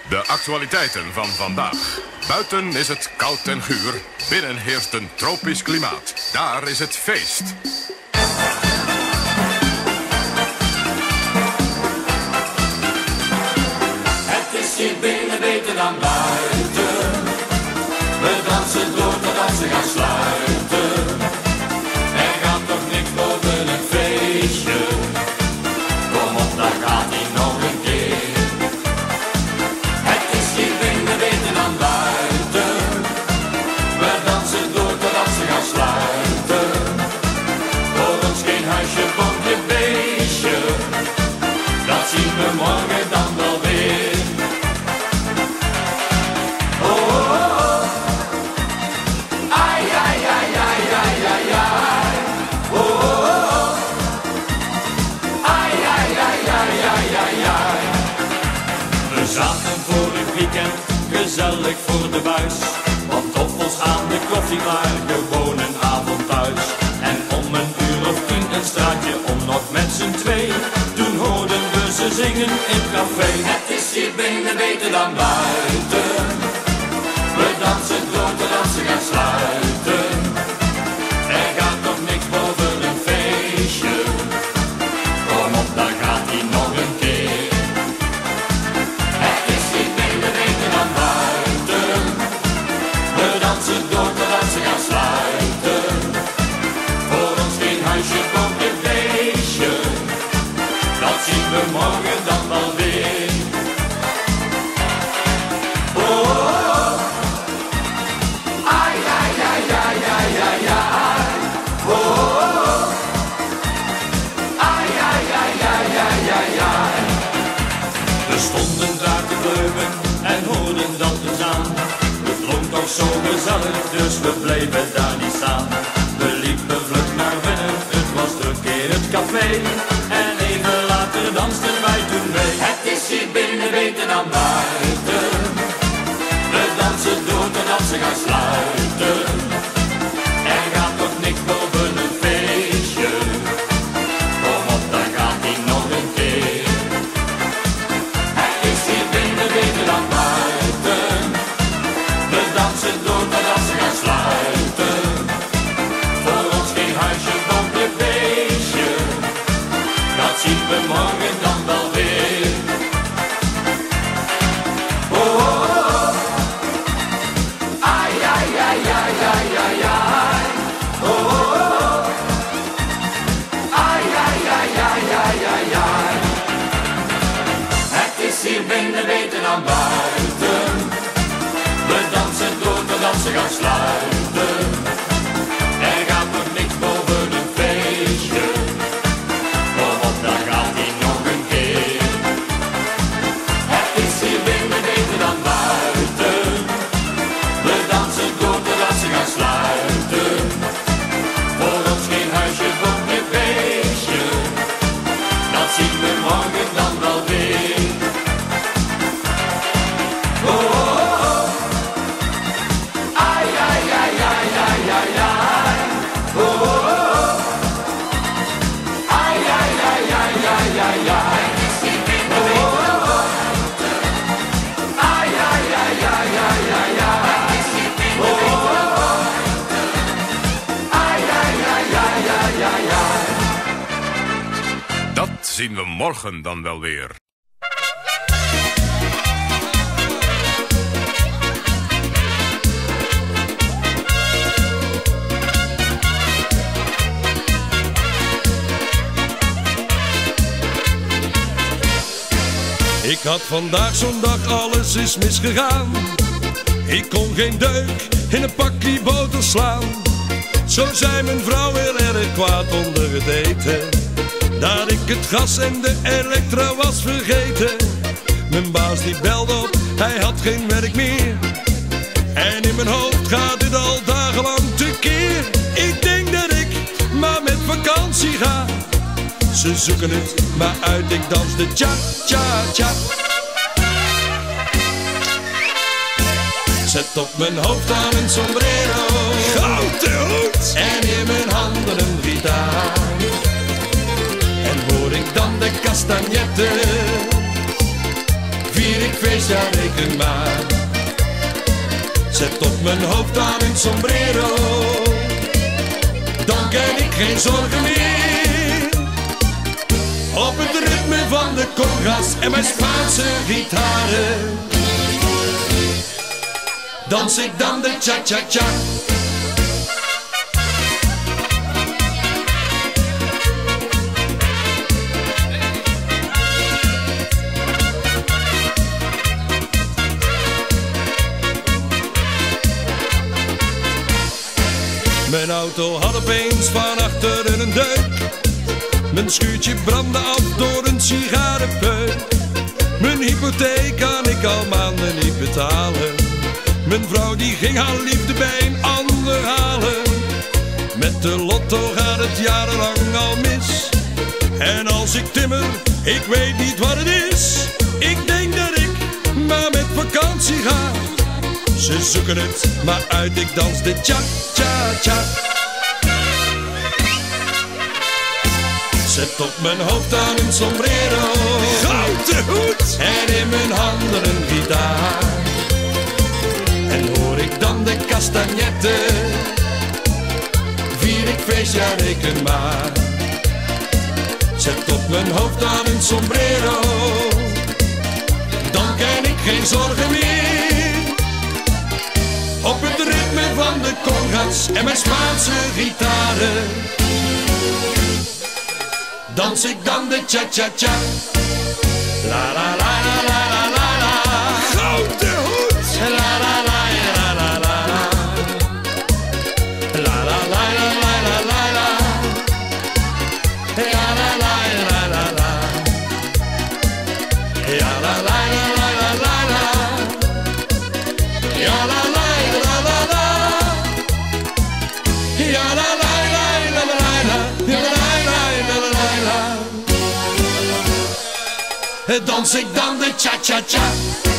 De actualiteiten van vandaag. Buiten is het koud en guur. Binnen heerst een tropisch klimaat. Daar is het feest. Het is hier binnen beter dan buiten. We dansen door totdat ze gaan sluiten. Er gaat toch niks boven een feestje. Kom op, daar gaat hij nog een keer. Het is hier binnen beter dan buiten. We dansen door totdat ze gaan sluiten. Voor ons geen huisje, boompje, beestje. Dat zien we morgen dan wel weer. We zaten voor het weekend gezellig voor de buis. Pantoffels aan de koffie, maar gewoon een avond thuis. En om een uur of 10 een straatje om nog met z'n twee. Toen hoorden we ze zingen in het café. Het is hier binnen beter dan buiten. We dansen door totdat ze gaan sluiten. Er gaat toch niks boven een feestje. Kom op, daar gaat hij nog een keer. Het is hier binnen beter dan buiten. We dansen door totdat ze gaan sluiten. Voor ons geen huisje, boompje, beestje. Dat zien we morgen dan wel weer. We stonden daar te kleumen en hoorden dat eens aan. Het klonk toch zo gezellig, dus we bleven daar niet staan. We liepen vlug naar binnen, het was druk in het café. En even later dansten wij toen mee. Het is hier binnen beter dan buiten. We dansen door totdat ze gaan sluiten. Er gaat toch niks boven een feestje. Kom op, daar gaat hij nog een keer. Het is hier binnen beter dan buiten. We dansen door totdat ze gaan sluiten. Voor ons geen huisje, boompje, beestje. Dat zien we morgen dan wel weer. Het is hier binnen beter dan buiten. We dansen door totdat ze gaan sluiten. Er gaat nog niks boven een feestje. Kom op, daar gaat hij nog een keer. Het is hier binnen beter dan buiten. We dansen door totdat ze gaan sluiten. Voor ons geen huisje, boompje, beestje. Dat zien we morgen dan wel weer. Dat zien we morgen dan wel weer. Ik had vandaag zo'n dag, alles is misgegaan. Ik kon geen deuk in een pakje boter slaan. Zo zei mijn vrouw heel erg kwaad onder het eten, dat ik het gas en de elektra was vergeten. Mijn baas die belde op, hij had geen werk meer. En in mijn hoofd gaat dit al dagenlang tekeer. Ik denk dat ik maar met vakantie ga. Ze zoeken het maar uit, ik dans de cha-cha-cha. Zet op mijn hoofd aan een sombrero, gouden hoed, en in mijn handen een gitaar. En hoor ik dan de castagnetten, vier ik feestjaar, ik reken maar. Zet op mijn hoofd aan een sombrero, dan ken ik geen zorgen meer. Op het ritme van de congas en mijn Spaanse gitaren dans ik dan de cha-cha-cha. Mijn auto had opeens van achteren een deuk. Mijn schuurtje brandde af door een sigarenpeuk. Mijn hypotheek kan ik al maanden niet betalen. Mijn vrouw die ging haar liefde bij een ander halen. Met de lotto gaat het jarenlang al mis. En als ik timmer, ik weet niet wat het is. Ik denk dat ik maar met vakantie ga. Ze zoeken het maar uit, ik dans de cha-cha-cha. Zet op mijn hoofd aan een sombrero, gouden hoed en in mijn handen een gitaar. En hoor ik dan de castagnetten, vier ik feest, ja reken maar. Zet op mijn hoofd aan een sombrero, dan ken ik geen zorgen meer. Op het ritme van de congas en mijn Spaanse gitaren dans ik dan de cha-cha-cha. La la la la la la la, gouden hoed. La la la la la la la, la la la la la la la, la la la la la la, ja la la la la la la, ja la la la la la, ja la la la la la la. Dans ik dan de cha-cha-cha.